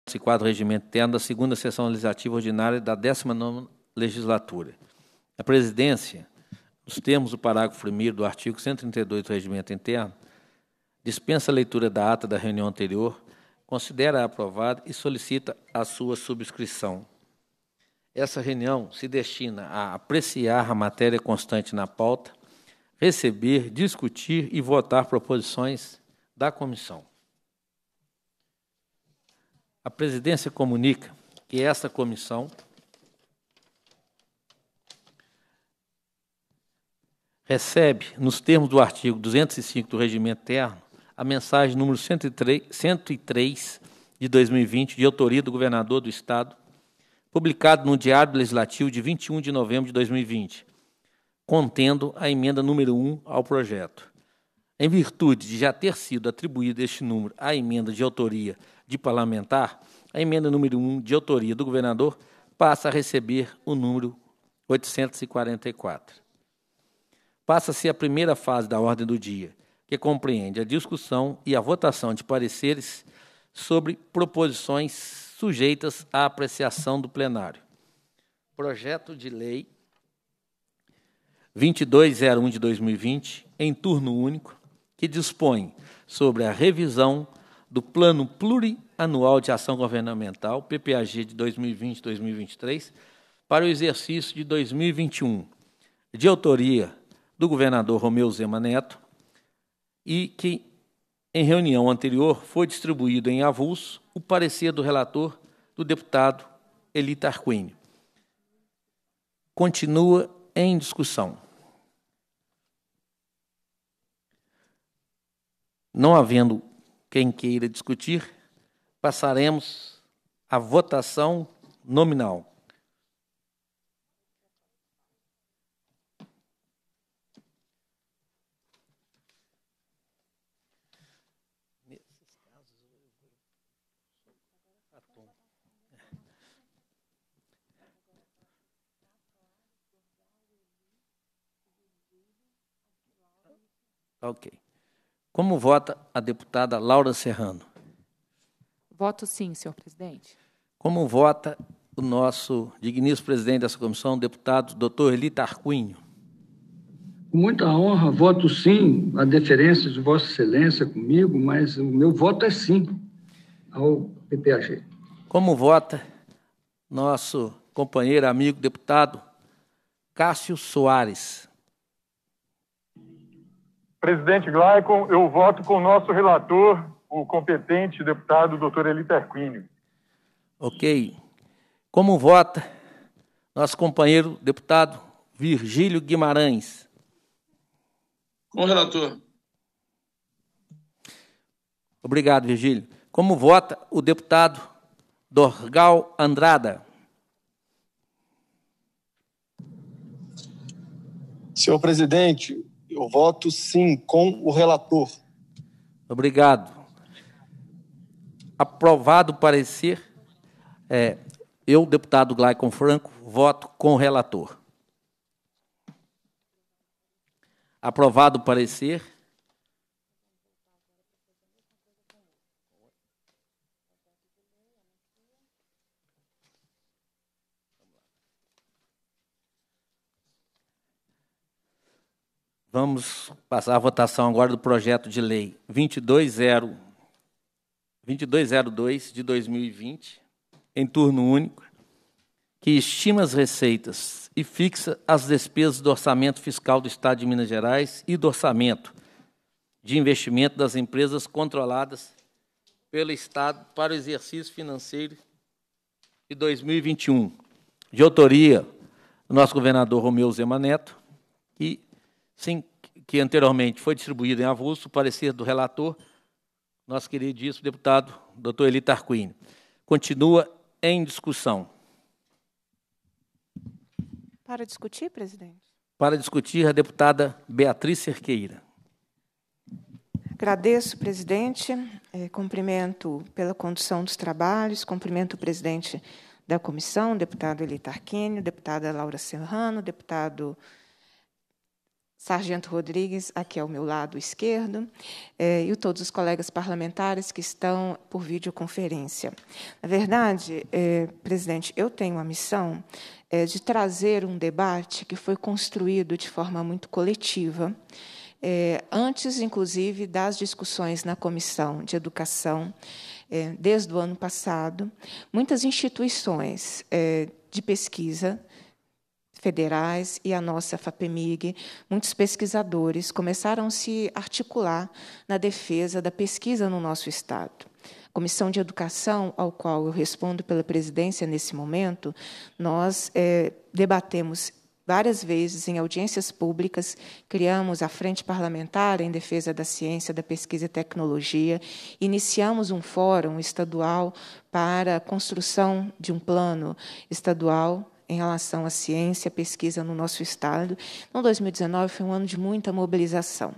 204 do Regimento Interno da 2ª Sessão Legislativa Ordinária da 19ª Legislatura. A Presidência, nos termos do parágrafo 1º do artigo 132 do Regimento Interno, dispensa a leitura da ata da reunião anterior, considera aprovada e solicita a sua subscrição. Essa reunião se destina a apreciar a matéria constante na pauta, receber, discutir e votar proposições da comissão. A Presidência comunica que esta comissão recebe, nos termos do artigo 205 do Regimento Interno, a mensagem número 103 de 2020, de autoria do governador do Estado, publicado no Diário Legislativo de 21 de novembro de 2020, contendo a emenda número 1 ao projeto. Em virtude de já ter sido atribuído este número à emenda de autoria de parlamentar, a emenda número 1 de autoria do governador passa a receber o número 844. Passa-se a primeira fase da ordem do dia, que compreende a discussão e a votação de pareceres sobre proposições sujeitas à apreciação do plenário. Projeto de Lei 2201 de 2020, em turno único, que dispõe sobre a revisão do Plano Plurianual de Ação Governamental, PPAG de 2020-2023, para o exercício de 2021, de autoria do governador Romeu Zema Neto, e que, em reunião anterior, foi distribuído em avulso o parecer do relator, do deputado Eli Tarquínio. Continua em discussão. Não havendo quem queira discutir, passaremos à votação nominal. Ok. Como vota a deputada Laura Serrano? Voto sim, senhor presidente. Como vota o nosso digníssimo presidente dessa comissão, deputado Dr. Eli Tarquínio? Com muita honra, voto sim, a deferência de Vossa Excelência comigo, mas o meu voto é sim ao PPAG. Como vota nosso companheiro, amigo, deputado Cássio Soares? Presidente Glaicon, eu voto com o nosso relator, o competente deputado Dr. Eli Tarquínio. Ok. Como vota nosso companheiro deputado Virgílio Guimarães? Com o relator. Obrigado, Virgílio. Como vota o deputado Dorgal Andrada? Senhor presidente, eu voto sim com o relator. Obrigado. Aprovado o parecer, eu, deputado Glaicon Franco, voto com o relator. Aprovado o parecer. Vamos passar a votação agora do projeto de lei 2202 de 2020, em turno único, que estima as receitas e fixa as despesas do orçamento fiscal do Estado de Minas Gerais e do orçamento de investimento das empresas controladas pelo Estado para o exercício financeiro de 2021, de autoria do nosso governador Romeu Zema Neto, e sim, que anteriormente foi distribuído em avulso, o parecer do relator, nosso queridíssimo deputado Dr. Eli Tarquínio. Continua em discussão. Para discutir, presidente? Para discutir, a deputada Beatriz Cerqueira. Agradeço, presidente. Cumprimento pela condução dos trabalhos, cumprimento o presidente da comissão, deputado Eli Tarquínio, deputada Laura Serrano, deputado Sargento Rodrigues, aqui ao meu lado esquerdo, e todos os colegas parlamentares que estão por videoconferência. Na verdade, presidente, eu tenho a missão de trazer um debate que foi construído de forma muito coletiva, antes, inclusive, das discussões na Comissão de Educação, desde o ano passado. Muitas instituições de pesquisa federais e a nossa FAPEMIG, muitos pesquisadores começaram a se articular na defesa da pesquisa no nosso Estado. A Comissão de Educação, ao qual eu respondo pela presidência nesse momento, nós debatemos várias vezes em audiências públicas, criamos a Frente Parlamentar em Defesa da Ciência, da Pesquisa e Tecnologia, iniciamos um fórum estadual para a construção de um plano estadual em relação à ciência e pesquisa no nosso Estado. Então, 2019 foi um ano de muita mobilização.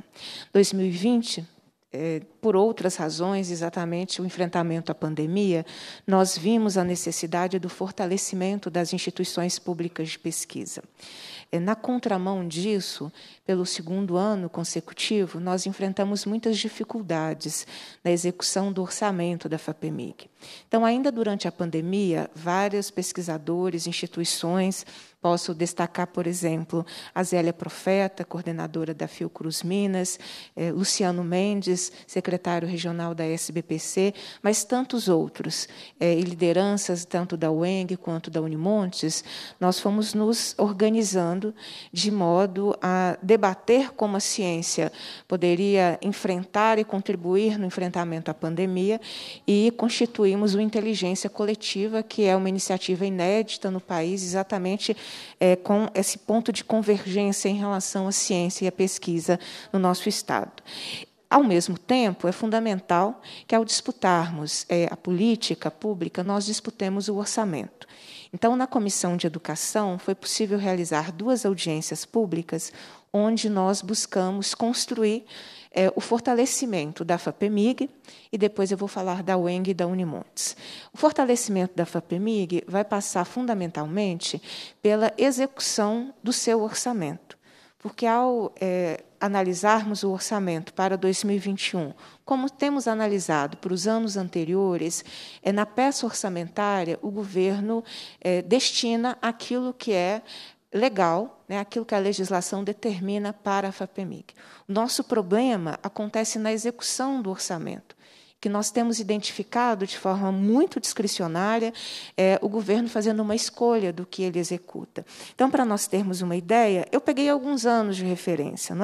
2020, por outras razões, exatamente o enfrentamento à pandemia, nós vimos a necessidade do fortalecimento das instituições públicas de pesquisa. Na contramão disso, pelo segundo ano consecutivo, nós enfrentamos muitas dificuldades na execução do orçamento da FAPEMIG. Então, ainda durante a pandemia, vários pesquisadores, instituições, posso destacar, por exemplo, a Zélia Profeta, coordenadora da Fiocruz Minas, Luciano Mendes, secretário regional da SBPC, mas tantos outros, e lideranças tanto da UENG quanto da Unimontes, nós fomos nos organizando de modo a debater como a ciência poderia enfrentar e contribuir no enfrentamento à pandemia, e constituímos o Inteligência Coletiva, que é uma iniciativa inédita no país, exatamente com esse ponto de convergência em relação à ciência e à pesquisa no nosso Estado. Ao mesmo tempo, é fundamental que, ao disputarmos a política pública, nós disputemos o orçamento. Então, na Comissão de Educação, foi possível realizar 2 audiências públicas, onde nós buscamos construir o fortalecimento da FAPEMIG, e depois eu vou falar da UENG e da Unimontes. O fortalecimento da FAPEMIG vai passar, fundamentalmente, pela execução do seu orçamento, porque, ao analisarmos o orçamento para 2021, como temos analisado para os anos anteriores, na peça orçamentária, o governo destina aquilo que é legal, aquilo que a legislação determina para a FAPEMIG. O nosso problema acontece na execução do orçamento, que nós temos identificado de forma muito discricionária o governo fazendo uma escolha do que ele executa. Então, para nós termos uma ideia, eu peguei alguns anos de referência.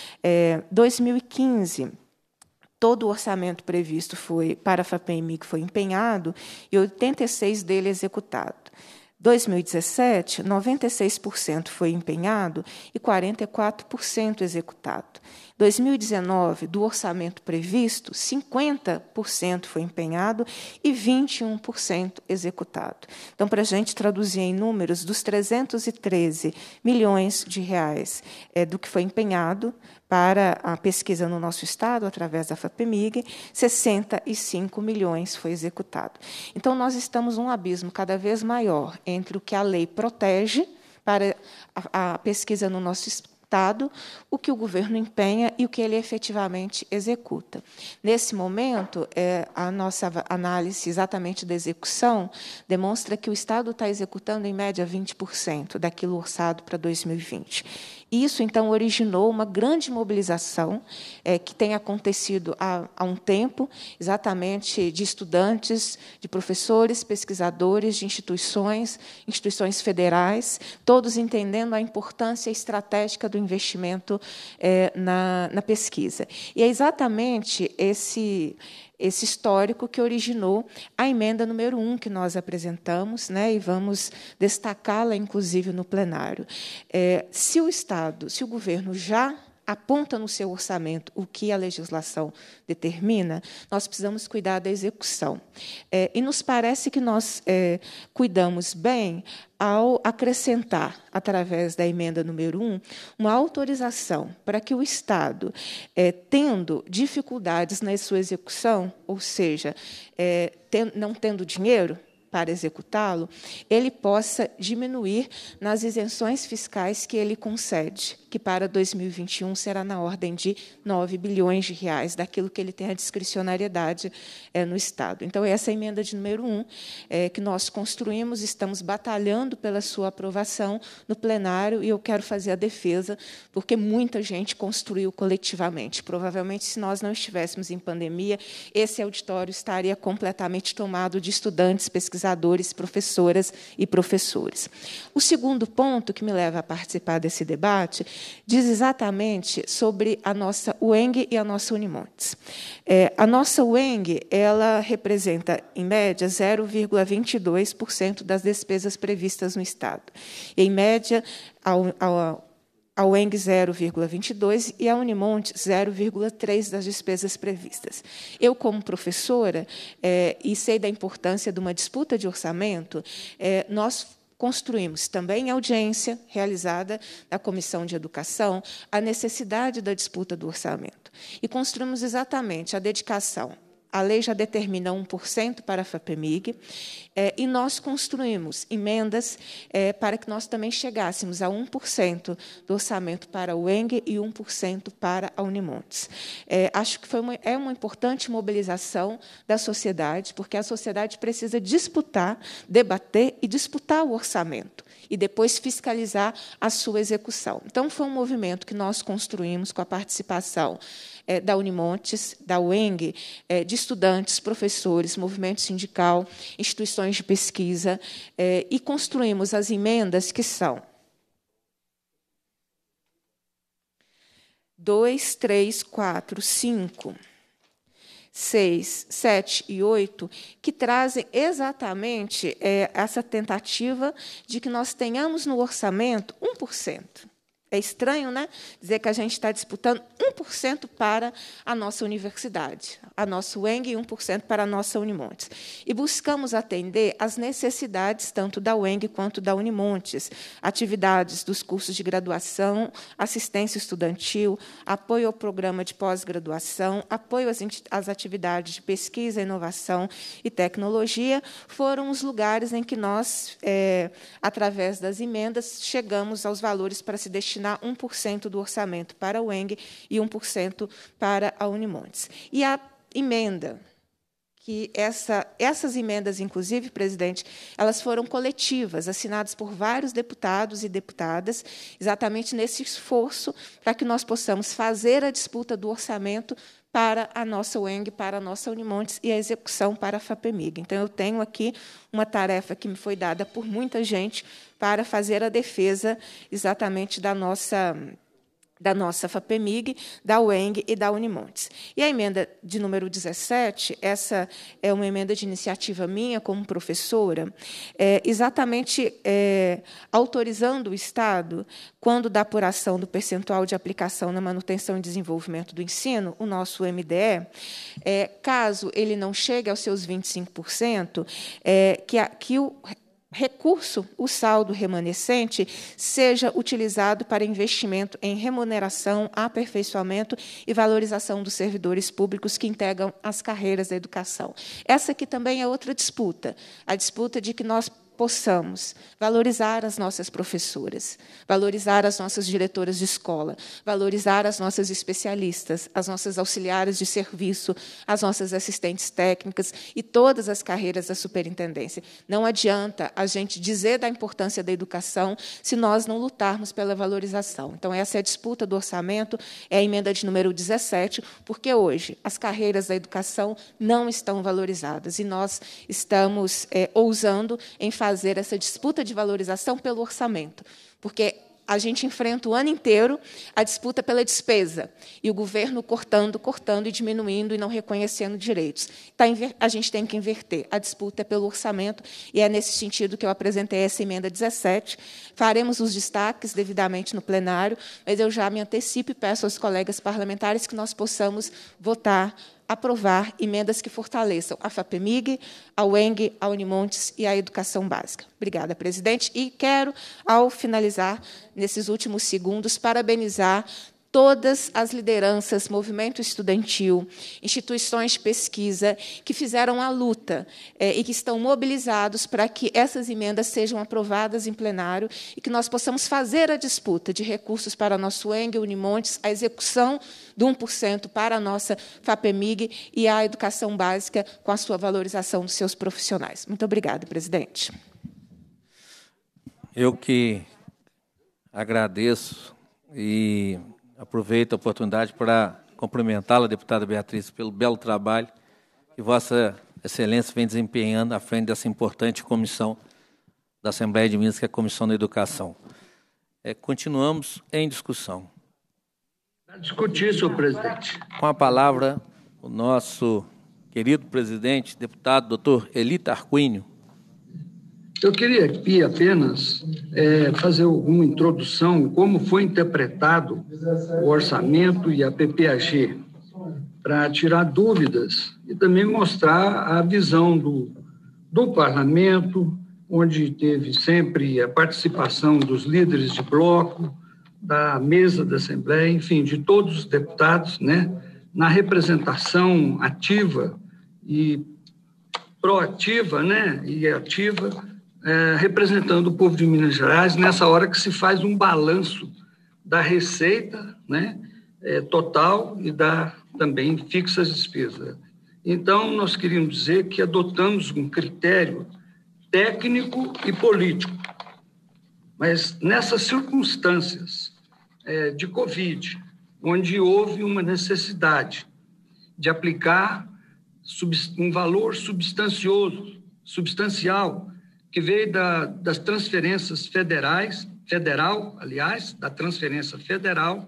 2015, todo o orçamento previsto para a FAPEMIG foi empenhado e 86% dele executado. 2017, 96% foi empenhado e 44% executado. 2019, do orçamento previsto, 50% foi empenhado e 21% executado. Então, para a gente traduzir em números, dos 313 milhões de reais do que foi empenhado para a pesquisa no nosso Estado, através da FAPEMIG, 65 milhões foi executado. Então, nós estamos num abismo cada vez maior entre o que a lei protege para a pesquisa no nosso Estado, o que o governo empenha e o que ele efetivamente executa. Nesse momento, a nossa análise exatamente da execução demonstra que o Estado está executando, em média, 20% daquilo orçado para 2020. Isso, então, originou uma grande mobilização que tem acontecido há um tempo, exatamente de estudantes, de professores, pesquisadores, de instituições federais, todos entendendo a importância estratégica do investimento na pesquisa. E é exatamente esse histórico que originou a emenda número 1 que nós apresentamos, e vamos destacá-la, inclusive, no plenário. Se o governo já aponta no seu orçamento o que a legislação determina, nós precisamos cuidar da execução. E nos parece que nós cuidamos bem ao acrescentar, através da emenda número 1, uma autorização para que o Estado, tendo dificuldades na sua execução, ou seja, não tendo dinheiro, para executá-lo, ele possa diminuir nas isenções fiscais que ele concede, que para 2021 será na ordem de 9 bilhões de reais, daquilo que ele tem a discricionariedade no Estado. Então, essa é a emenda de número 1, que nós construímos, estamos batalhando pela sua aprovação no plenário, e eu quero fazer a defesa, porque muita gente construiu coletivamente. Provavelmente, se nós não estivéssemos em pandemia, esse auditório estaria completamente tomado de estudantes, pesquisadores, professoras e professores. O segundo ponto que me leva a participar desse debate diz exatamente sobre a nossa UENG e a nossa Unimontes. A nossa UENG, ela representa, em média, 0,22% das despesas previstas no Estado. Em média, a UENG 0,22% e a Unimonte 0,3% das despesas previstas. Eu, como professora, e sei da importância de uma disputa de orçamento, nós construímos também em audiência realizada na Comissão de Educação a necessidade da disputa do orçamento. E construímos exatamente a dedicação. A lei já determina 1% para a FAPEMIG, e nós construímos emendas para que nós também chegássemos a 1% do orçamento para a UENG e 1% para a Unimontes. Acho que é uma importante mobilização da sociedade, porque a sociedade precisa disputar, debater e disputar o orçamento, e depois fiscalizar a sua execução. Então, foi um movimento que nós construímos com a participação da Unimontes, da UENG, de estudantes, professores, movimento sindical, instituições de pesquisa, e construímos as emendas que são 2, 3, 4, 5, 6, 7 e 8, que trazem exatamente essa tentativa de que nós tenhamos no orçamento 1%. É estranho, né, dizer que a gente está disputando 1% para a nossa universidade, a nossa UENG, e 1% para a nossa Unimontes. E buscamos atender às necessidades tanto da UENG quanto da Unimontes, atividades dos cursos de graduação, assistência estudantil, apoio ao programa de pós-graduação, apoio às atividades de pesquisa, inovação e tecnologia, foram os lugares em que nós, através das emendas, chegamos aos valores para se destinar 1% do orçamento para a UENG e 1% para a Unimontes. E a emenda, que essas emendas, inclusive, presidente, elas foram coletivas, assinadas por vários deputados e deputadas, exatamente nesse esforço para que nós possamos fazer a disputa do orçamento para a nossa UENG, para a nossa Unimontes e a execução para a FAPEMIG. Então, eu tenho aqui uma tarefa que me foi dada por muita gente para fazer a defesa exatamente da nossa FAPEMIG, da UENG e da Unimontes. E a emenda de número 17, essa é uma emenda de iniciativa minha como professora, exatamente autorizando o Estado, quando da apuração do percentual de aplicação na manutenção e desenvolvimento do ensino, o nosso MDE, caso ele não chegue aos seus 25%, que o recurso, o saldo remanescente, seja utilizado para investimento em remuneração, aperfeiçoamento e valorização dos servidores públicos que integram as carreiras da educação. Essa aqui também é outra disputa, a disputa de que nós possamos valorizar as nossas professoras, valorizar as nossas diretoras de escola, valorizar as nossas especialistas, as nossas auxiliares de serviço, as nossas assistentes técnicas e todas as carreiras da superintendência. Não adianta a gente dizer da importância da educação se nós não lutarmos pela valorização. Então, essa é a disputa do orçamento, é a emenda de número 17, porque hoje as carreiras da educação não estão valorizadas, e nós estamos ousando em fazer essa disputa de valorização pelo orçamento, porque a gente enfrenta o ano inteiro a disputa pela despesa, e o governo cortando e diminuindo e não reconhecendo direitos. A gente tem que inverter. A disputa é pelo orçamento, e é nesse sentido que eu apresentei essa emenda 17. Faremos os destaques devidamente no plenário, mas eu já me antecipo e peço aos colegas parlamentares que nós possamos votar, aprovar emendas que fortaleçam a FAPEMIG, a UENG, a Unimontes e a educação básica. Obrigada, presidente. E quero, ao finalizar, nesses últimos segundos, parabenizar todas as lideranças, movimento estudantil, instituições de pesquisa, que fizeram a luta e que estão mobilizados para que essas emendas sejam aprovadas em plenário e que nós possamos fazer a disputa de recursos para a nossa UENG, Unimontes, a execução do 1% para a nossa FAPEMIG e a educação básica com a sua valorização dos seus profissionais. Muito obrigada, presidente. Eu que agradeço e aproveito a oportunidade para cumprimentá-la, deputada Beatriz, pelo belo trabalho que Vossa Excelência vem desempenhando à frente dessa importante comissão da Assembleia de Minas, que é a Comissão da Educação. Continuamos em discussão. Para discutir, senhor presidente. Com a palavra, o nosso querido presidente, deputado doutor Eli Tarquínio. Eu queria aqui apenas fazer alguma introdução, como foi interpretado o orçamento e a PPAG, para tirar dúvidas e também mostrar a visão do parlamento, onde teve sempre a participação dos líderes de bloco, da mesa da Assembleia, enfim, de todos os deputados, né, na representação ativa e proativa, né, e ativa, representando o povo de Minas Gerais, nessa hora que se faz um balanço da receita, né, total e também fixas despesas. Então, nós queríamos dizer que adotamos um critério técnico e político, mas nessas circunstâncias de Covid, onde houve uma necessidade de aplicar um valor substancial, que veio das transferências da transferência federal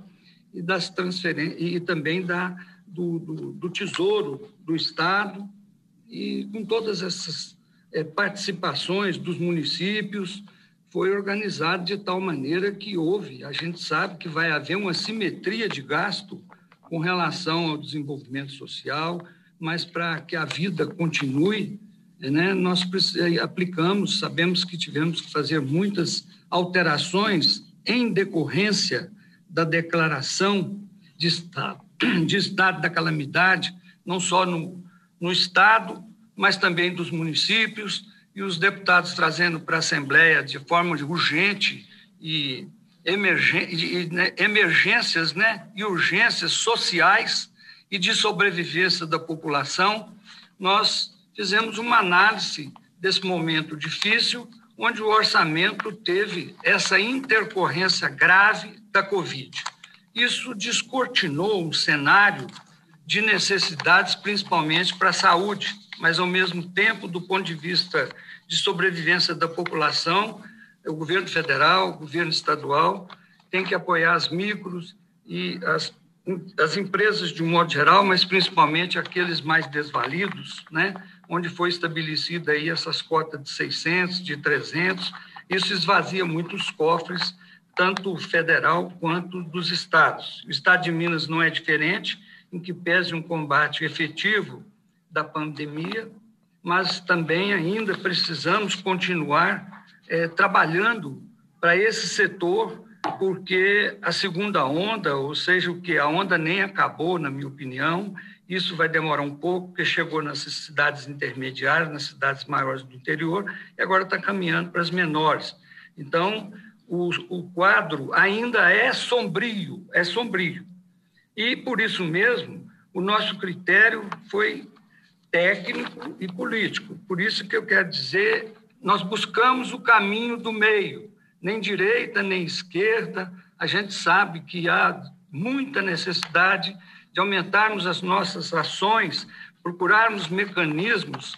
e também do Tesouro do Estado, e com todas essas participações dos municípios, foi organizado de tal maneira que a gente sabe que vai haver uma simetria de gasto com relação ao desenvolvimento social, mas para que a vida continue, né, nós sabemos que tivemos que fazer muitas alterações em decorrência da declaração de estado da calamidade, não só no Estado, mas também dos municípios, e os deputados trazendo para a Assembleia de forma urgente e emergências, né, e urgências sociais e de sobrevivência da população. Nós fizemos uma análise desse momento difícil, onde o orçamento teve essa intercorrência grave da Covid. Isso descortinou um cenário de necessidades, principalmente para a saúde, mas, ao mesmo tempo, do ponto de vista de sobrevivência da população, o governo federal, o governo estadual, tem que apoiar as micros e as empresas de um modo geral, mas principalmente aqueles mais desvalidos, né, onde foi estabelecida aí essas cotas de 600, de 300, isso esvazia muito os cofres, tanto federal quanto dos estados. O estado de Minas não é diferente, em que pese um combate efetivo da pandemia, mas também ainda precisamos continuar trabalhando para esse setor, porque a segunda onda, ou seja, a onda nem acabou, na minha opinião, isso vai demorar um pouco, porque chegou nas cidades intermediárias, nas cidades maiores do interior, e agora está caminhando para as menores. Então, o quadro ainda é sombrio. E, por isso mesmo, o nosso critério foi técnico e político. Por isso que eu quero dizer, nós buscamos o caminho do meio, nem direita, nem esquerda. A gente sabe que há muita necessidade de aumentarmos as nossas ações, procurarmos mecanismos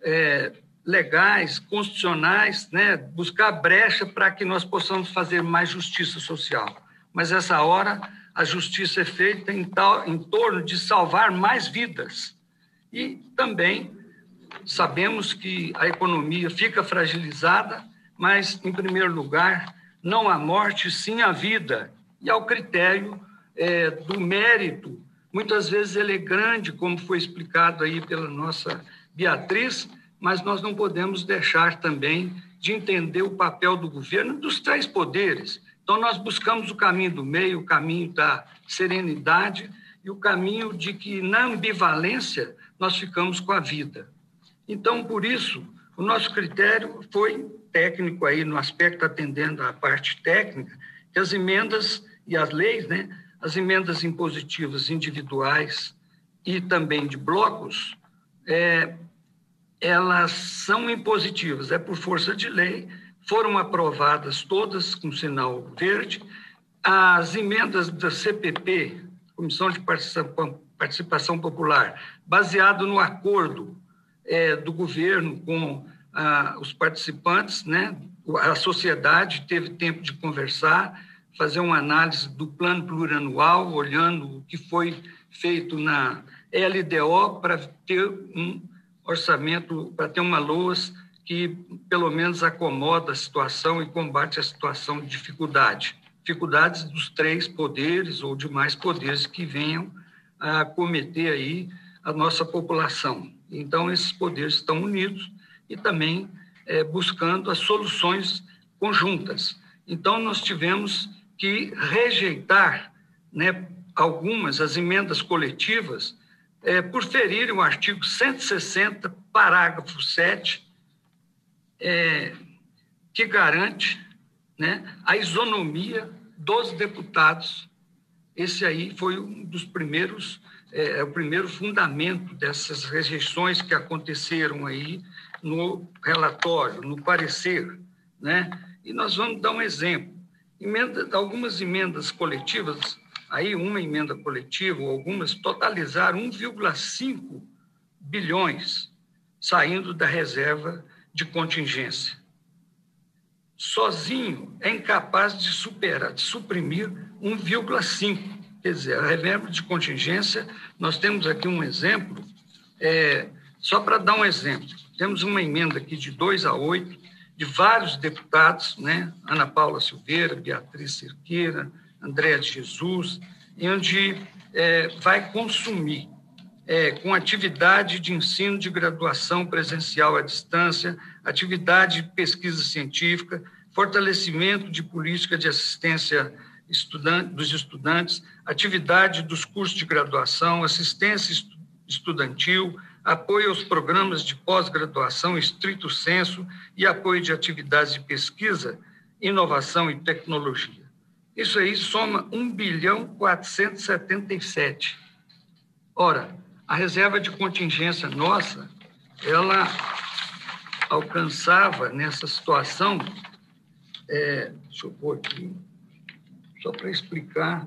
legais, constitucionais, né, buscar brecha para que nós possamos fazer mais justiça social. Mas, essa hora, a justiça é feita em torno de salvar mais vidas. E também sabemos que a economia fica fragilizada, mas, em primeiro lugar, não a morte, sim a vida. E ao critério do mérito, muitas vezes ele é grande, como foi explicado aí pela nossa Beatriz, mas nós não podemos deixar também de entender o papel do governo, dos três poderes, Então, nós buscamos o caminho do meio, o caminho da serenidade e o caminho de que, na ambivalência, nós ficamos com a vida. Então, por isso, o nosso critério foi técnico aí, no aspecto atendendo à parte técnica, que as emendas e as leis, né, as emendas impositivas individuais e também de blocos, elas são impositivas, é por força de lei, foram aprovadas todas com sinal verde. As emendas da CPP, Comissão de Participação Popular, baseado no acordo do governo com os participantes, né? A sociedade teve tempo de conversar, fazer uma análise do plano plurianual, olhando o que foi feito na LDO para ter um orçamento, para ter uma LOAS que pelo menos acomoda a situação e combate a situação de dificuldades dos 3 poderes ou demais poderes que venham a acometer aí a nossa população. Então, esses poderes estão unidos e também buscando as soluções conjuntas. Então, nós tivemos que rejeitar, né, as emendas coletivas, por ferirem o artigo 160, parágrafo 7, que garante, né, a isonomia dos deputados. Esse aí foi um dos primeiros, o primeiro fundamento dessas rejeições que aconteceram aí no relatório, no parecer, né? E nós vamos dar um exemplo. Algumas emendas coletivas, aí uma emenda coletiva, ou algumas, totalizaram 1,5 bilhões saindo da reserva de contingência. Sozinho é incapaz de suprimir 1,5. Quer dizer, a reserva de contingência, nós temos aqui um exemplo, só para dar um exemplo, temos uma emenda aqui de 2 a 8, de vários deputados, né? Ana Paula Silveira, Beatriz Cerqueira, Andréa de Jesus, onde vai consumir com atividade de ensino de graduação presencial à distância, atividade de pesquisa científica, fortalecimento de política de assistência dos estudantes, atividade dos cursos de graduação, assistência estudantil, apoio aos programas de pós-graduação estrito sensu e apoio de atividades de pesquisa, inovação e tecnologia. Isso aí soma 1.477 bilhão. Ora, a reserva de contingência nossa, ela alcançava nessa situação, deixa eu pôr aqui, só para explicar,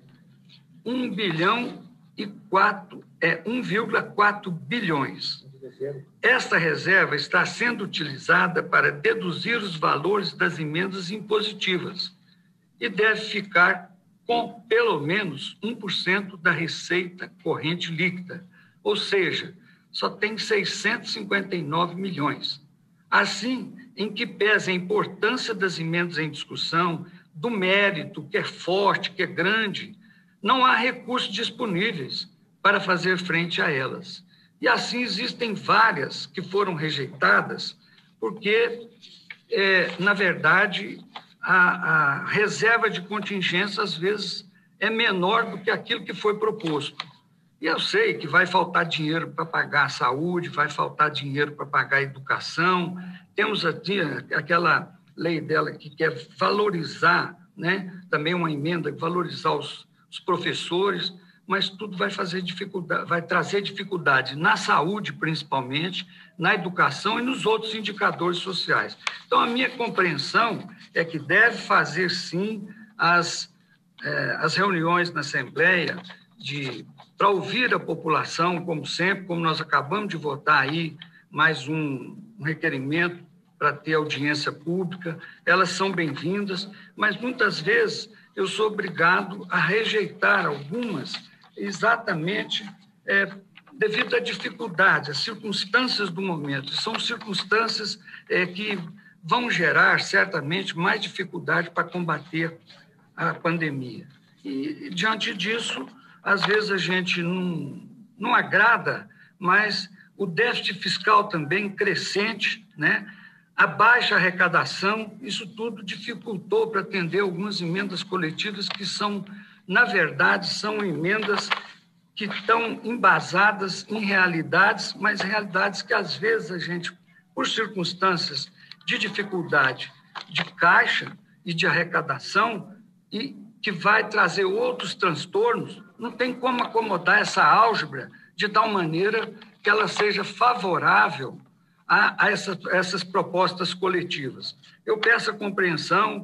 1,4 bilhões. Esta reserva está sendo utilizada para deduzir os valores das emendas impositivas e deve ficar com pelo menos 1% da receita corrente líquida, ou seja, só tem 659 milhões. Assim, em que pese a importância das emendas em discussão, do mérito, que é forte, que é grande, não há recursos disponíveis para fazer frente a elas. E assim existem várias que foram rejeitadas, porque, na verdade, a reserva de contingência, às vezes, é menor do que aquilo que foi proposto. E eu sei que vai faltar dinheiro para pagar a saúde, vai faltar dinheiro para pagar a educação. Temos aqui aquela lei dela que quer valorizar, né? Também uma emenda, valorizar os professores, mas tudo vai trazer dificuldade na saúde, principalmente, na educação e nos outros indicadores sociais. Então, a minha compreensão é que deve fazer, sim, as reuniões na Assembleia para ouvir a população, como sempre, como nós acabamos de votar aí, mais um requerimento para ter audiência pública, elas são bem-vindas, mas muitas vezes eu sou obrigado a rejeitar algumas exatamente devido à dificuldade, às circunstâncias do momento. São circunstâncias que vão gerar, certamente, mais dificuldade para combater a pandemia. E, diante disso, às vezes a gente não agrada, mas o déficit fiscal também crescente, né? a baixa arrecadação, isso tudo dificultou para atender algumas emendas coletivas que são, na verdade, são emendas que estão embasadas em realidades, mas realidades que, às vezes, a gente, por circunstâncias de dificuldade de caixa e de arrecadação, e que vai trazer outros transtornos, não tem como acomodar essa álgebra de tal maneira que ela seja favorável a essas propostas coletivas. Eu peço a compreensão,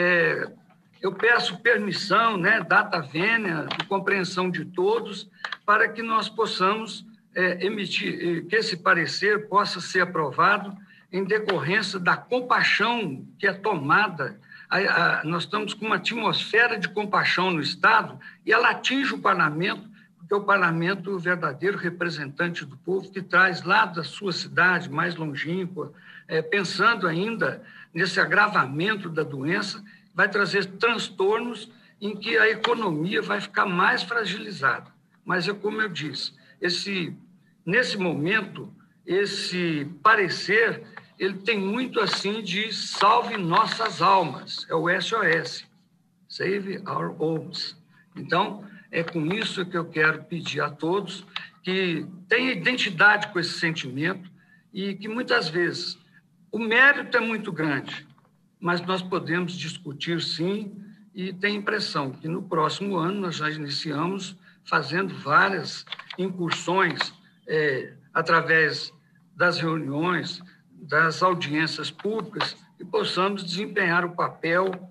eu peço permissão, data vênia, de compreensão de todos, para que nós possamos emitir, que esse parecer possa ser aprovado em decorrência da compaixão que é tomada. Nós estamos com uma atmosfera de compaixão no Estado e ela atinge o Parlamento, porque o Parlamento é o verdadeiro representante do povo que traz lá da sua cidade, mais longínqua, pensando ainda nesse agravamento da doença, vai trazer transtornos em que a economia vai ficar mais fragilizada. Mas, como eu disse, nesse momento, esse parecer, ele tem muito assim de salve nossas almas, é o SOS, Save Our Homes. Então, é com isso que eu quero pedir a todos que tenham identidade com esse sentimento e que, muitas vezes, o mérito é muito grande, mas nós podemos discutir, sim, e tenho a impressão que no próximo ano nós já iniciamos fazendo várias incursões através das reuniões, das audiências públicas, e possamos desempenhar o papel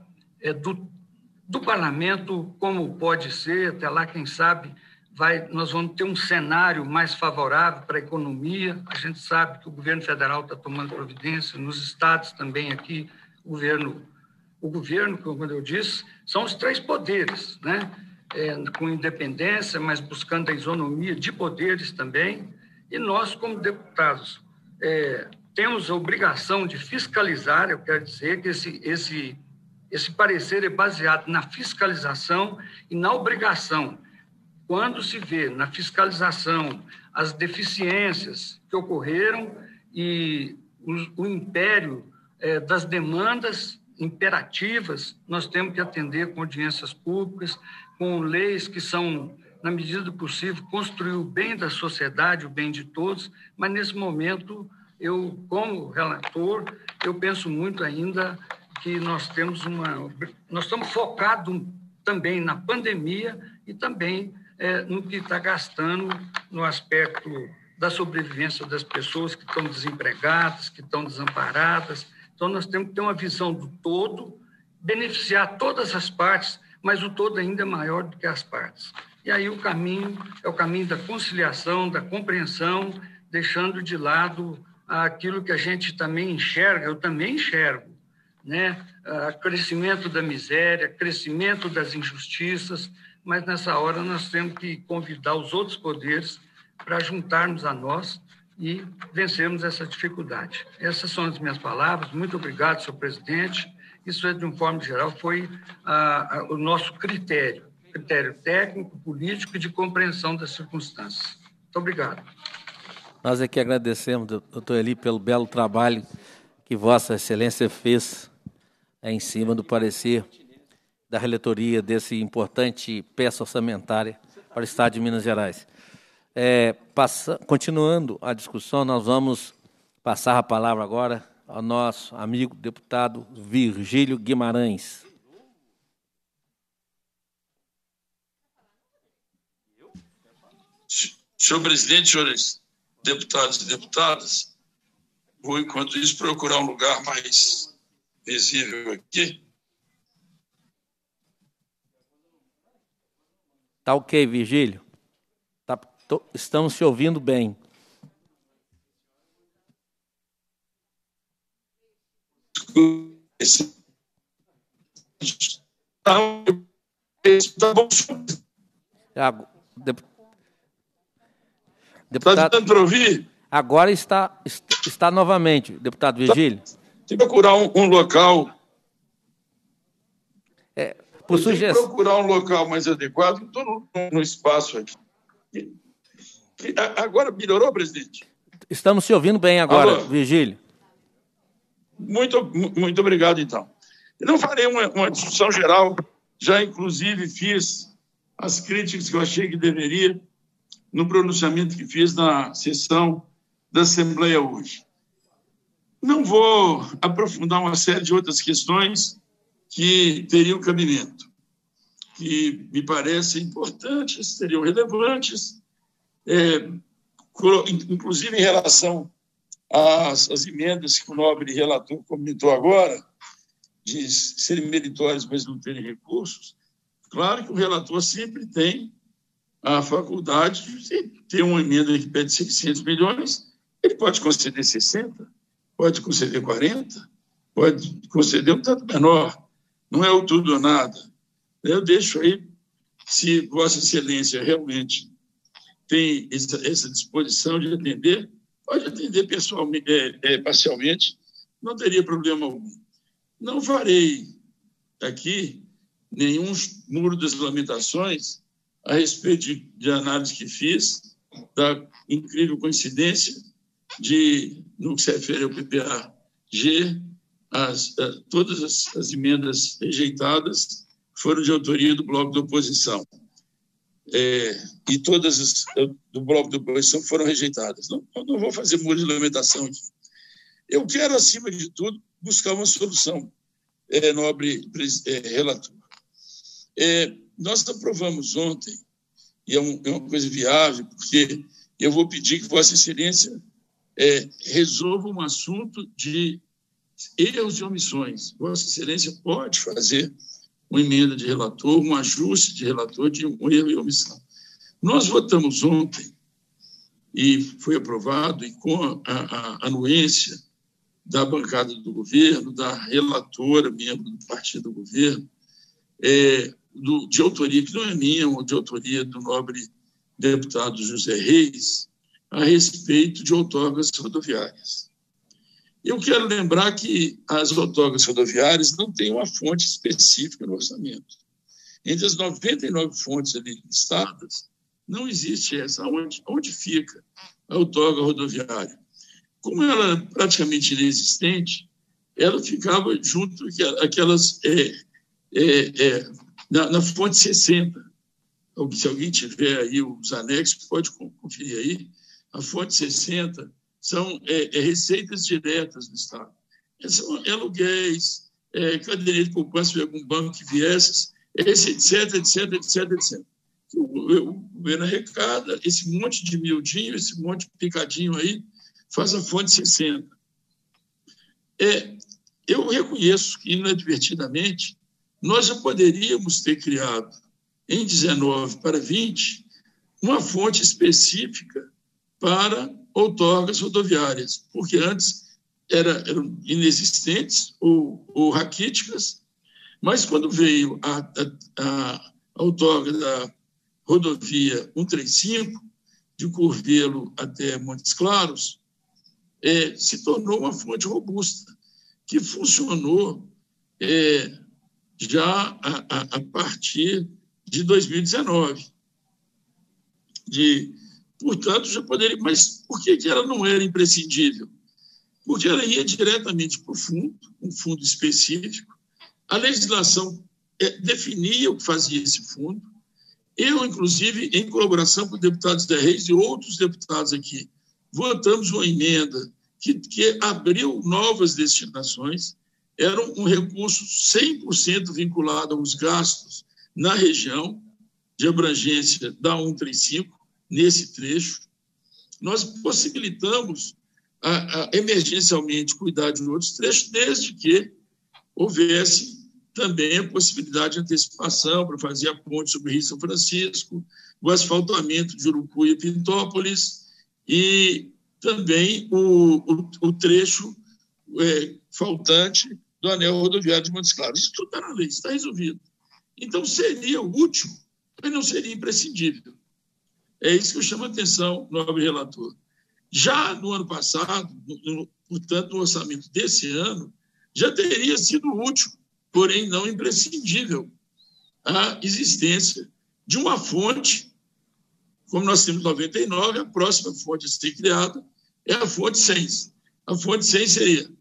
do Parlamento, como pode ser, até lá, quem sabe, nós vamos ter um cenário mais favorável para a economia. A gente sabe que o governo federal está tomando providência, nos estados também aqui, o governo, como eu disse, são os três poderes, com independência, mas buscando a isonomia de poderes também, e nós, como deputados, temos a obrigação de fiscalizar. Eu quero dizer que esse parecer é baseado na fiscalização e na obrigação. Quando se vê na fiscalização as deficiências que ocorreram e o império das demandas imperativas, nós temos que atender com audiências públicas, com leis que são, na medida do possível, construir o bem da sociedade, o bem de todos, mas nesse momento, eu, como relator, eu penso muito ainda que nós estamos focados também na pandemia e também no que está gastando no aspecto da sobrevivência das pessoas que estão desempregadas, que estão desamparadas. Então, nós temos que ter uma visão do todo, beneficiar todas as partes, mas o todo ainda é maior do que as partes. E aí o caminho é o caminho da conciliação, da compreensão, deixando de lado aquilo que a gente também enxerga, eu também enxergo, crescimento da miséria, crescimento das injustiças, mas nessa hora nós temos que convidar os outros poderes para juntarmos a nós e vencermos essa dificuldade. Essas são as minhas palavras. Muito obrigado, senhor presidente. Isso, de uma forma geral, foi o nosso critério técnico, político e de compreensão das circunstâncias. Muito obrigado. Nós aqui agradecemos, doutor Eli, pelo belo trabalho que Vossa Excelência fez em cima do parecer da relatoria desse importante peça orçamentária para o Estado de Minas Gerais. Continuando a discussão, nós vamos passar a palavra agora ao nosso amigo deputado Virgílio Guimarães. Senhor presidente, senhores deputados e deputadas, vou, enquanto isso, procurar um lugar mais visível aqui. Tá ok, Virgílio? Estamos te ouvindo bem. Tá bom. Deputado, está dando para ouvir? Agora está novamente, deputado Virgílio. Tem que procurar um local. Por sugestão. Procurar um local mais adequado. Estou no espaço aqui. Agora melhorou, presidente? Estamos te ouvindo bem agora, Alô? Virgílio. Muito obrigado, então. Eu não farei uma discussão geral, já inclusive fiz as críticas que eu achei que deveria no pronunciamento que fiz na sessão da Assembleia hoje. Não vou aprofundar uma série de outras questões que teriam cabimento, que me parecem importantes, seriam relevantes, inclusive em relação às emendas que o nobre relator comentou agora, de serem meritórias, mas não terem recursos. Claro que o relator sempre tem a faculdade de ter uma emenda que pede 600 milhões, ele pode conceder 60, pode conceder 40, pode conceder um tanto menor, não é o tudo ou nada. Eu deixo aí, se Vossa Excelência realmente tem essa disposição de atender, pode atender parcialmente, não teria problema algum. Não farei aqui nenhum muro das lamentações a respeito de análise que fiz da incrível coincidência de, no que se refere ao PPA-G, todas as emendas rejeitadas foram de autoria do Bloco da Oposição. E todas as do Bloco da Oposição foram rejeitadas. Não vou fazer muro de lamentação aqui. Eu quero, acima de tudo, buscar uma solução, nobre relator. Nós aprovamos ontem, e é uma coisa viável, porque eu vou pedir que Vossa Excelência resolva um assunto de erros e omissões. Vossa Excelência pode fazer uma emenda de relator, um ajuste de relator de um erro e omissão. Nós votamos ontem, e foi aprovado, e com a anuência da bancada do governo, da relatora, membro do partido do governo, de autoria, que não é minha, ou de autoria do nobre deputado José Reis, a respeito de outorgas rodoviárias. Eu quero lembrar que as outorgas rodoviárias não têm uma fonte específica no orçamento. Entre as 99 fontes ali listadas, não existe essa. Onde fica a outorga rodoviária? Como ela é praticamente inexistente, ela ficava junto aquelas na fonte 60. Se alguém tiver aí os anexos, pode conferir aí. A fonte 60 são receitas diretas do Estado. São aluguéis, caderneta de poupança de algum banco que viesse, etc. O governo arrecada esse monte de miudinho, esse monte de picadinho aí, faz a fonte 60. Eu reconheço que, inadvertidamente, nós já poderíamos ter criado, em 19 para 20, uma fonte específica para outorgas rodoviárias, porque antes eram inexistentes ou raquíticas, mas quando veio a outorga da rodovia 135, de Curvelo até Montes Claros, se tornou uma fonte robusta, que funcionou já a partir de 2019. Portanto, já poderia... Mas por que ela não era imprescindível? Porque ela ia diretamente para o fundo, um fundo específico. A legislação definia o que fazia esse fundo. Eu, inclusive, em colaboração com o deputado Zé Reis e outros deputados aqui, votamos uma emenda que abriu novas destinações. Era um recurso 100% vinculado aos gastos na região de abrangência da 135, nesse trecho. Nós possibilitamos emergencialmente cuidar de outros trechos, desde que houvesse também a possibilidade de antecipação para fazer a ponte sobre o Rio São Francisco, o asfaltamento de Urucuí e Pintópolis, e também o trecho faltante do anel rodoviário de Montes Claros. Isso tudo está na lei, está resolvido. Então, seria útil, mas não seria imprescindível. É isso que eu chamo a atenção, nobre relator. Já no ano passado, portanto, no orçamento desse ano, já teria sido útil, porém não imprescindível, a existência de uma fonte, como nós temos 99, a próxima fonte a ser criada é a fonte 100. A fonte 100 seria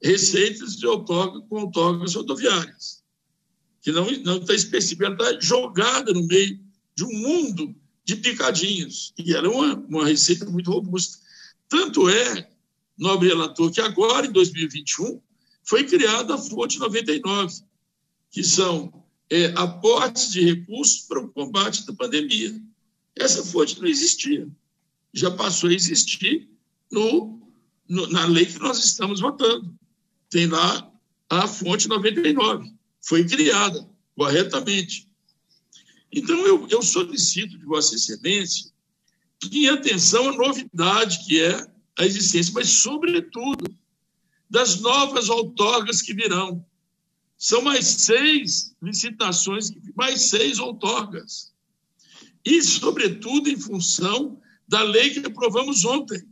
receitas de outorga com outorgas rodoviárias, que não está específica, ela está jogada no meio de um mundo de picadinhos, e era uma receita muito robusta. Tanto é, nobre relator, que agora, em 2021, foi criada a Fonte 99, que são aportes de recursos para o combate da pandemia. Essa fonte não existia. Já passou a existir na lei que nós estamos votando. Tem lá a Fonte 99. Foi criada corretamente. Então, eu solicito de Vossa Excelência que tenha atenção à novidade que é a existência, mas, sobretudo, das novas outorgas que virão. São mais 6 licitações, mais 6 outorgas. E, sobretudo, em função da lei que aprovamos ontem,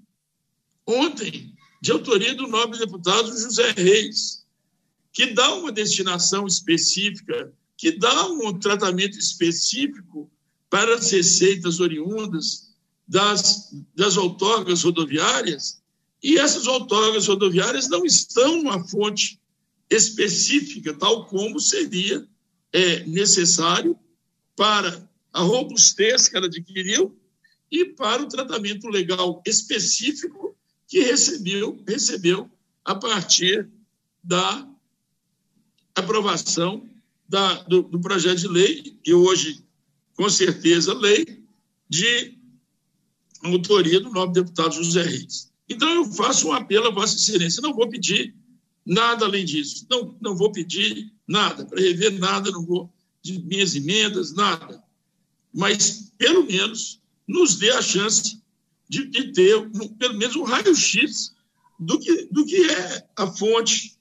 de autoria do nobre deputado José Reis, que dá uma destinação específica, que dá um tratamento específico para as receitas oriundas das outorgas rodoviárias, e essas outorgas rodoviárias não estão numa fonte específica, tal como seria necessário para a robustez que ela adquiriu e para o tratamento legal específico que recebeu a partir da aprovação do projeto de lei, e hoje, com certeza, lei de autoria do nobre deputado José Reis. Então, eu faço um apelo a Vossa Excelência, não vou pedir nada além disso, não vou pedir nada, para rever nada, não vou de minhas emendas, nada, mas, pelo menos, nos dê a chance de ter, pelo menos, um raio-x do que é a fonte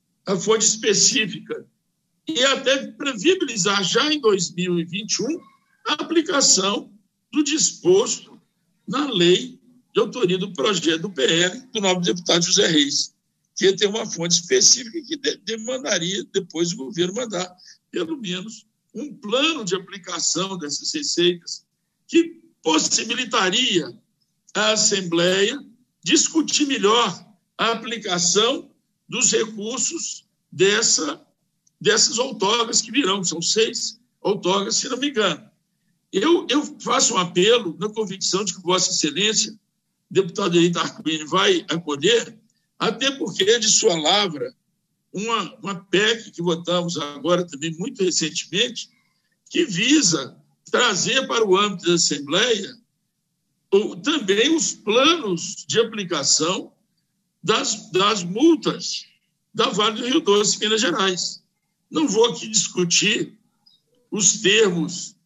específica, e até para viabilizar já em 2021 a aplicação do disposto na lei de autoria do projeto do PL do nobre deputado José Reis, que ia ter uma fonte específica que demandaria depois o governo mandar, pelo menos, um plano de aplicação dessas receitas que possibilitaria a Assembleia discutir melhor a aplicação dos recursos dessas outorgas que virão, são 6 outorgas, se não me engano. Eu faço um apelo na convicção de que Vossa Excelência, deputado Eli Tarquini, vai acolher, até porque é de sua lavra uma PEC que votamos agora também muito recentemente, que visa trazer para o âmbito da Assembleia também os planos de aplicação das multas da Vale do Rio Doce, Minas Gerais. Não vou aqui discutir os termos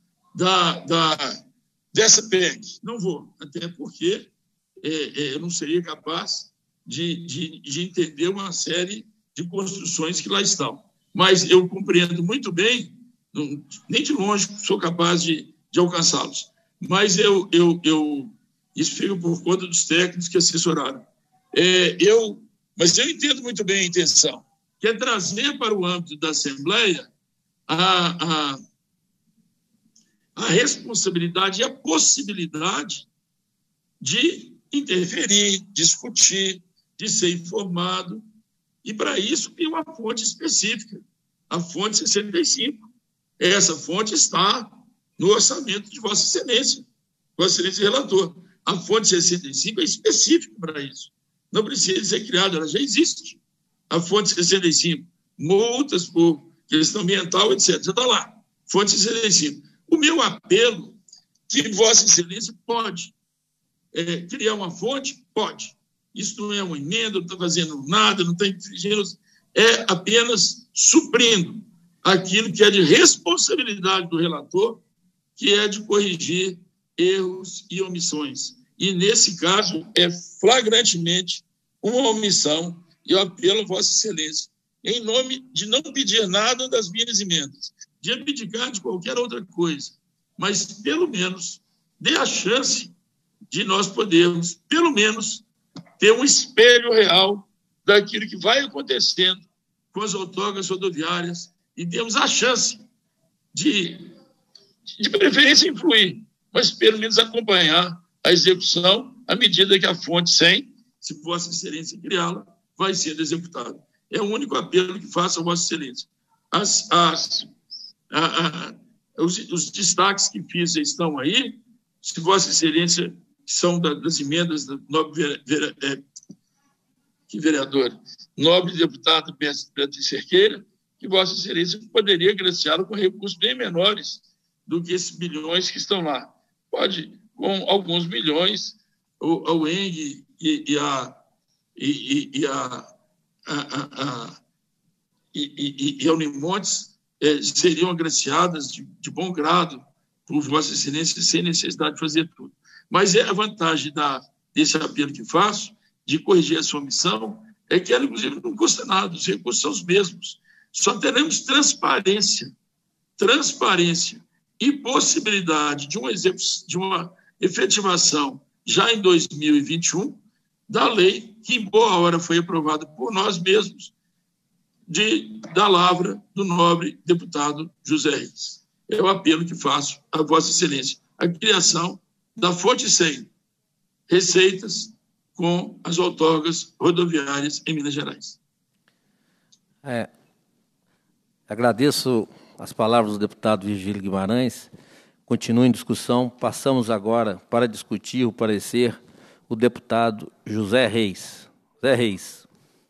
dessa PEC, não vou, até porque eu não seria capaz de entender uma série de construções que lá estão. Mas eu compreendo muito bem, nem de longe sou capaz de alcançá-los, mas isso fica por conta dos técnicos que assessoraram. Mas eu entendo muito bem a intenção, que é trazer para o âmbito da Assembleia a responsabilidade e a possibilidade de interferir, discutir, de ser informado, e para isso tem uma fonte específica, a fonte 65. Essa fonte está no orçamento de Vossa Excelência relator. A fonte 65 é específica para isso. Não precisa ser criada, ela já existe. A fonte 65, multas por questão ambiental, etc. Já está lá, fonte 65. O meu apelo, que Vossa Excelência pode criar uma fonte, pode. Isso não é uma emenda, não está fazendo nada, não está infringindo, é apenas suprindo aquilo que é de responsabilidade do relator, que é de corrigir erros e omissões. E, nesse caso, é flagrantemente uma omissão, e eu apelo a Vossa Excelência, em nome de não pedir nada das minhas emendas, de abdicar de qualquer outra coisa, mas, pelo menos, dê a chance de nós podermos, pelo menos, ter um espelho real daquilo que vai acontecendo com as outorgas rodoviárias e temos a chance de preferência, influir, mas, pelo menos, acompanhar a execução à medida que a fonte 100, se Vossa Excelência criá-la, vai sendo executada. É o único apelo que faço a Vossa Excelência. Os destaques que fiz estão aí. Se Vossa Excelência, que são das emendas do nobre vereador, nobre deputado Beatriz Cerqueira, que Vossa Excelência poderia agraciá-lo com recursos bem menores do que esses bilhões que estão lá. Pode, com alguns milhões, a UENG e a Unimontes seriam agraciadas de bom grado por Vossa Excelência, sem necessidade de fazer tudo. Mas a vantagem desse apelo que faço, de corrigir a sua omissão, é que ela, inclusive, não custa nada, os recursos são os mesmos. Só teremos transparência e possibilidade de uma efetivação já em 2021 da lei que, em boa hora, foi aprovada por nós mesmos, da lavra do nobre deputado José Reis. É o apelo que faço a Vossa Excelência, a criação da Fonte 100, receitas com as outorgas rodoviárias em Minas Gerais. Agradeço as palavras do deputado Virgílio Guimarães. Continua em discussão. Passamos agora para discutir o parecer o deputado José Reis. José Reis.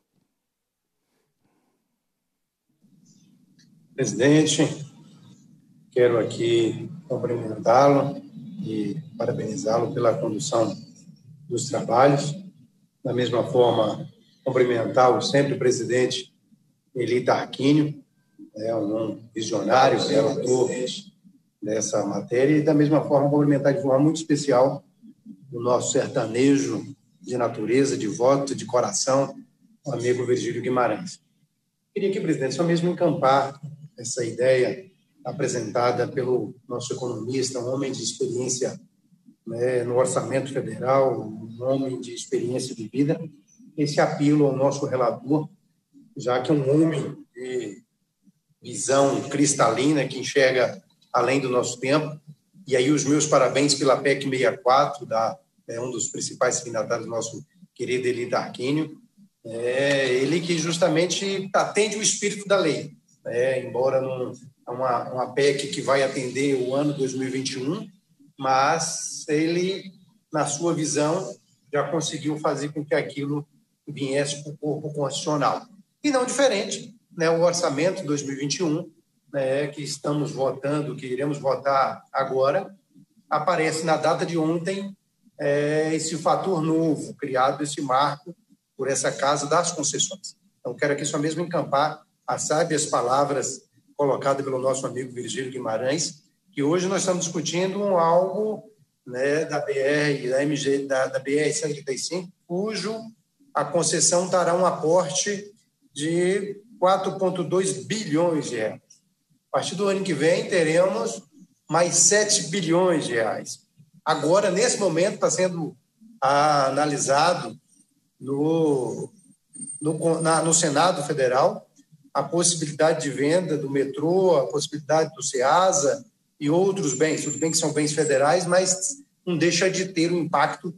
Presidente, quero aqui cumprimentá-lo e parabenizá-lo pela condução dos trabalhos. Da mesma forma, cumprimentar o sempre presidente Eli Tarquínio, um visionário, autor dessa matéria, e da mesma forma cumprimentar de forma muito especial o nosso sertanejo de natureza, de voto, de coração, o amigo Virgílio Guimarães. Queria aqui, presidente, só mesmo encampar essa ideia apresentada pelo nosso economista, um homem de experiência no orçamento federal, um homem de experiência de vida, esse apelo ao nosso relator, já que é um homem de visão cristalina, que enxerga além do nosso tempo, e aí os meus parabéns pela PEC 64, um dos principais signatários do nosso querido Eli Tarquínio, ele que justamente atende o espírito da lei, embora não uma PEC que vai atender o ano 2021, mas ele, na sua visão, já conseguiu fazer com que aquilo viesse para o corpo constitucional. E não diferente, o orçamento 2021, que estamos votando, que iremos votar agora, aparece na data de ontem esse fator novo, criado esse marco por essa Casa das Concessões. Então, quero aqui só mesmo encampar as sábias palavras colocadas pelo nosso amigo Virgílio Guimarães, que hoje nós estamos discutindo algo da BR, da BR-135, cujo a concessão dará um aporte de 4,2 bilhões de reais. A partir do ano que vem, teremos mais 7 bilhões de reais. Agora, nesse momento, está sendo analisado no Senado Federal a possibilidade de venda do metrô, a possibilidade do SEASA e outros bens. Tudo bem que são bens federais, mas não deixa de ter um impacto,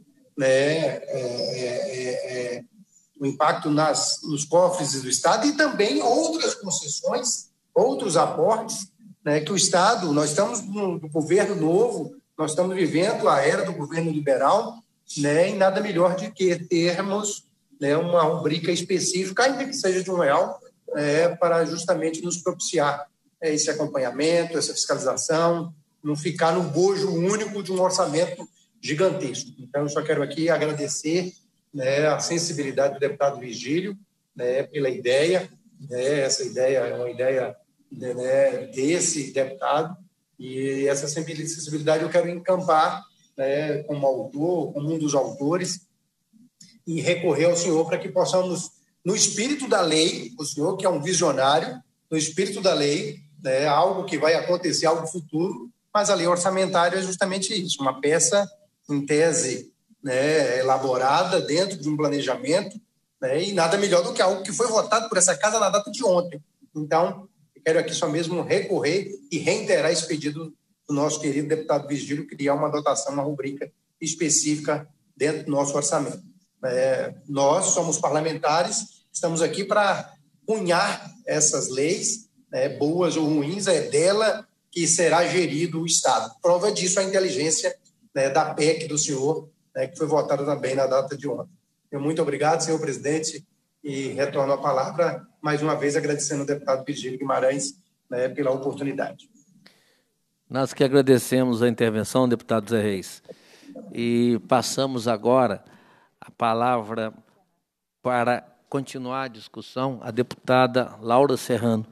um impacto nos cofres do Estado e também outras concessões, outros aportes, que o Estado, nós estamos no governo novo, nós estamos vivendo a era do governo liberal, e nada melhor do que termos uma rubrica específica, ainda que seja de R$1, para justamente nos propiciar esse acompanhamento, essa fiscalização, não ficar no bojo único de um orçamento gigantesco. Então, eu só quero aqui agradecer a sensibilidade do deputado Virgílio pela ideia. Essa ideia é uma ideia desse deputado, e essa sensibilidade eu quero encampar como autor, como um dos autores, e recorrer ao senhor para que possamos, no espírito da lei, o senhor que é um visionário, no espírito da lei, algo que vai acontecer, algo futuro, mas a lei orçamentária é justamente isso, uma peça em tese elaborada dentro de um planejamento, e nada melhor do que algo que foi votado por essa casa na data de ontem. Então, eu quero aqui só mesmo recorrer e reiterar esse pedido do nosso querido deputado Virgílio, criar uma dotação, uma rubrica específica dentro do nosso orçamento. Nós somos parlamentares, estamos aqui para cunhar essas leis, né, boas ou ruins, é dela que será gerido o Estado. Prova disso a inteligência, né, da PEC do senhor, né, que foi votada também na data de ontem. Muito obrigado, senhor presidente, e retorno a palavra, mais uma vez, agradecendo ao deputado Virgílio Guimarães, né, pela oportunidade. Nós que agradecemos a intervenção, deputado Zé Reis. E passamos agora a palavra para continuar a discussão à deputada Laura Serrano.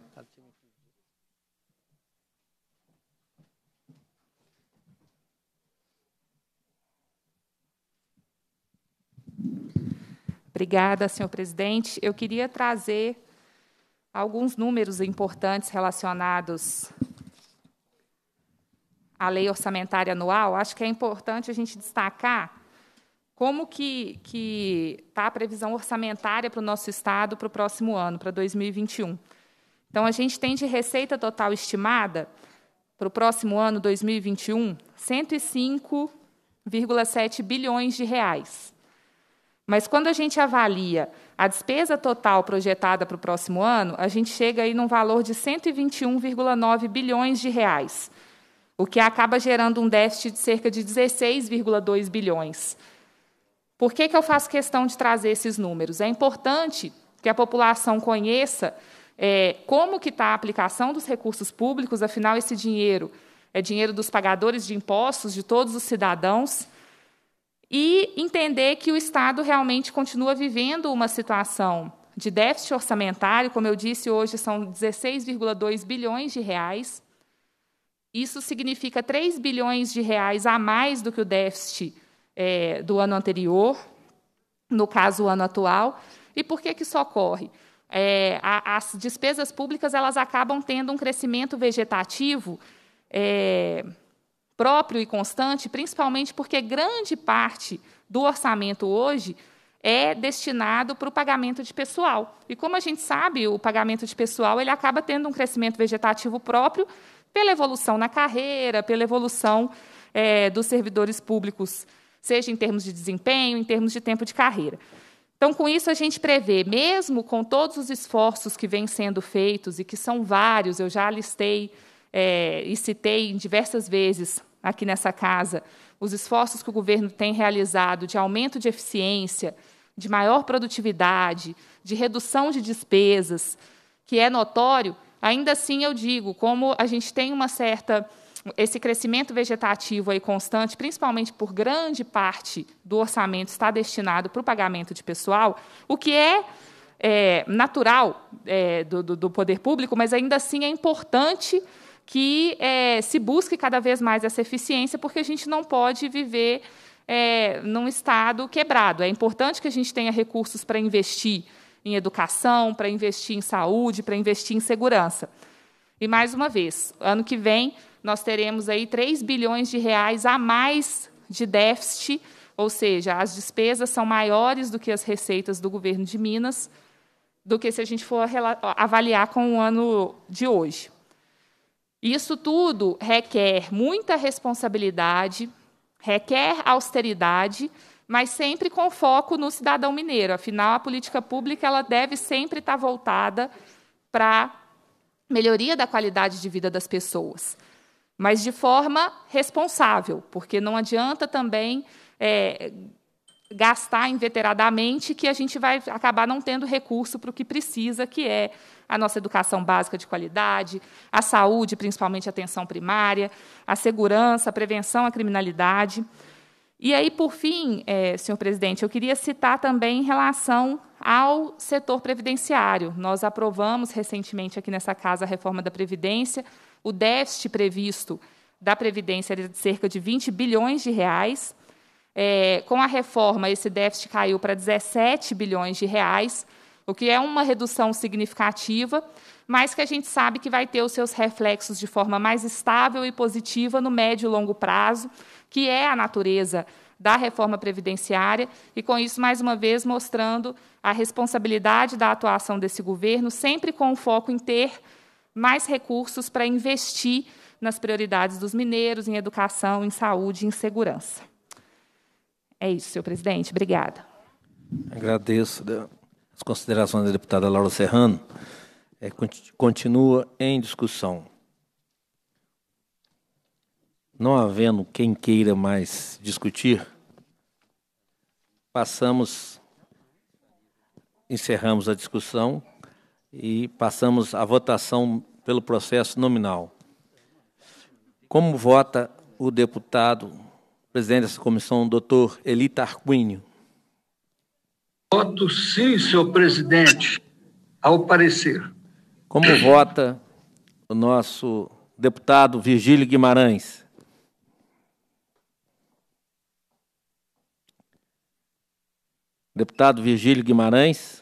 Obrigada, senhor presidente. Eu queria trazer alguns números importantes relacionados à lei orçamentária anual. Acho que é importante a gente destacar como que está a previsão orçamentária para o nosso Estado para o próximo ano, para 2021. Então, a gente tem de receita total estimada para o próximo ano, 2021, 105,7 bilhões de reais. Mas, quando a gente avalia a despesa total projetada para o próximo ano, a gente chega aí num valor de 121,9 bilhões de reais, o que acaba gerando um déficit de cerca de 16,2 bilhões. Por que eu faço questão de trazer esses números? É importante que a população conheça como que está a aplicação dos recursos públicos, afinal, esse dinheiro é dinheiro dos pagadores de impostos, de todos os cidadãos, e entender que o Estado realmente continua vivendo uma situação de déficit orçamentário. Como eu disse, hoje são 16,2 bilhões de reais. Isso significa 3 bilhões de reais a mais do que o déficit do ano anterior, no caso, o ano atual. E por que isso ocorre? As despesas públicas elas acabam tendo um crescimento vegetativo próprio e constante, principalmente porque grande parte do orçamento hoje é destinado para o pagamento de pessoal. E, como a gente sabe, o pagamento de pessoal ele acaba tendo um crescimento vegetativo próprio pela evolução na carreira, pela evolução dos servidores públicos, seja em termos de desempenho, em termos de tempo de carreira. Então, com isso, a gente prevê, mesmo com todos os esforços que vêm sendo feitos, e que são vários, eu já listei e citei diversas vezes aqui nessa casa, os esforços que o governo tem realizado de aumento de eficiência, de maior produtividade, de redução de despesas, que é notório, ainda assim eu digo, como a gente tem esse crescimento vegetativo aí constante, principalmente por grande parte do orçamento está destinado para o pagamento de pessoal, o que é natural do poder público, mas ainda assim é importante que se busque cada vez mais essa eficiência, porque a gente não pode viver num Estado quebrado. É importante que a gente tenha recursos para investir em educação, para investir em saúde, para investir em segurança. E, mais uma vez, ano que vem, nós teremos aí 3 bilhões de reais a mais de déficit, ou seja, as despesas são maiores do que as receitas do governo de Minas, do que se a gente for avaliar com o ano de hoje. Isso tudo requer muita responsabilidade, requer austeridade, mas sempre com foco no cidadão mineiro. Afinal, a política pública ela deve sempre estar voltada para a melhoria da qualidade de vida das pessoas, mas de forma responsável, porque não adianta também gastar inveteradamente, que a gente vai acabar não tendo recurso para o que precisa, que é a nossa educação básica de qualidade, a saúde, principalmente a atenção primária, a segurança, a prevenção à criminalidade. E aí, por fim, senhor presidente, eu queria citar também em relação ao setor previdenciário. Nós aprovamos recentemente aqui nessa casa a reforma da Previdência. O déficit previsto da Previdência era de cerca de 20 bilhões de reais. Com a reforma, esse déficit caiu para 17 bilhões de reais, o que é uma redução significativa, mas que a gente sabe que vai ter os seus reflexos de forma mais estável e positiva no médio e longo prazo, que é a natureza da reforma previdenciária, e, com isso, mais uma vez, mostrando a responsabilidade da atuação desse governo, sempre com o foco em ter mais recursos para investir nas prioridades dos mineiros, em educação, em saúde e em segurança. É isso, senhor presidente. Obrigada. Agradeço a as considerações da deputada Laura Serrano continua em discussão. Não havendo quem queira mais discutir, encerramos a discussão e passamos à votação pelo processo nominal. Como vota o deputado, presidente dessa comissão, doutor Eli Tarquínio? Voto sim, senhor presidente, ao parecer. Como vota o nosso deputado Virgílio Guimarães? Deputado Virgílio Guimarães?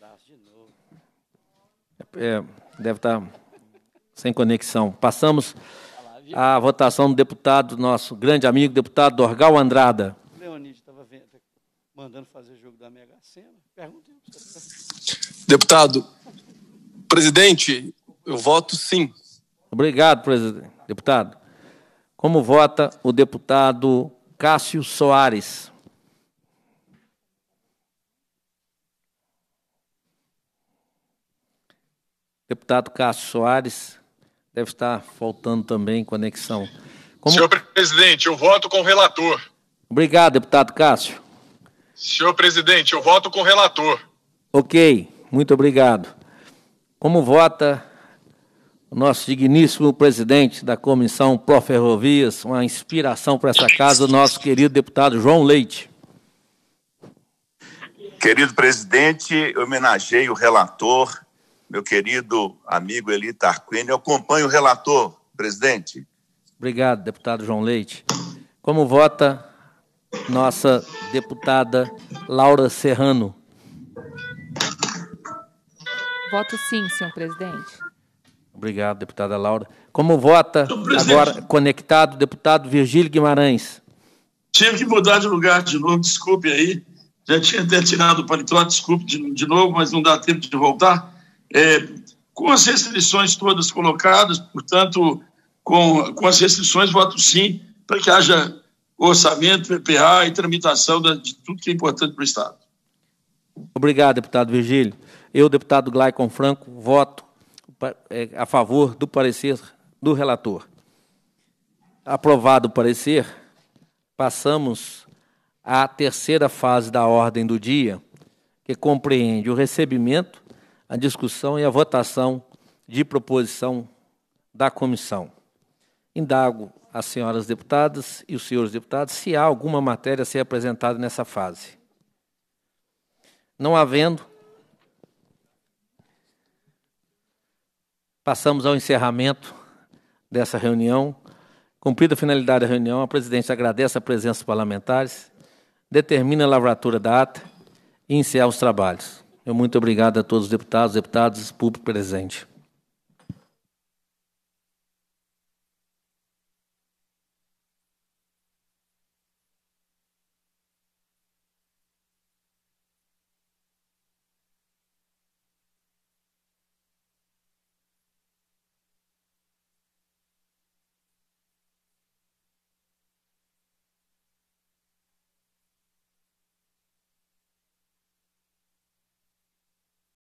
Deve estar sem conexão. Passamos à votação do deputado, nosso grande amigo, deputado Dorgal Andrada. Leonide estava mandando fazer jogo da Mega Sena. Pergunta. Deputado, presidente, eu voto sim. Obrigado, presidente. Deputado. Como vota o deputado Cássio Soares? Deputado Cássio Soares, deve estar faltando também conexão. Senhor presidente, eu voto com o relator. Obrigado, deputado Cássio. Senhor presidente, eu voto com o relator. Ok, muito obrigado. Como vota o nosso digníssimo presidente da Comissão Pró-Ferrovias, uma inspiração para essa casa, o nosso querido deputado João Leite? Querido presidente, eu homenageio o relator, meu querido amigo Eli Tarquínio. Eu acompanho o relator, presidente. Obrigado, deputado João Leite. Como vota nossa deputada Laura Serrano? Voto sim, senhor presidente. Obrigado, deputada Laura. Como vota agora conectado o deputado Virgílio Guimarães? Tive que mudar de lugar de novo, desculpe aí. Já tinha até tirado o paletó, desculpe de novo, mas não dá tempo de voltar. Com as restrições todas colocadas, portanto, com as restrições, voto sim, para que haja orçamento, PPA e tramitação de tudo que é importante para o Estado. Obrigado, deputado Virgílio. Eu, deputado Glaicon Franco, voto a favor do parecer do relator. Aprovado o parecer, passamos à terceira fase da ordem do dia, que compreende o recebimento, a discussão e a votação de proposição da comissão. Indago às senhoras deputadas e os senhores deputados se há alguma matéria a ser apresentada nessa fase. Não havendo, passamos ao encerramento dessa reunião. Cumprida a finalidade da reunião, a presidência agradece a presença dos parlamentares, determina a lavratura da ata e encerra os trabalhos. Muito obrigado a todos os deputados, público presente.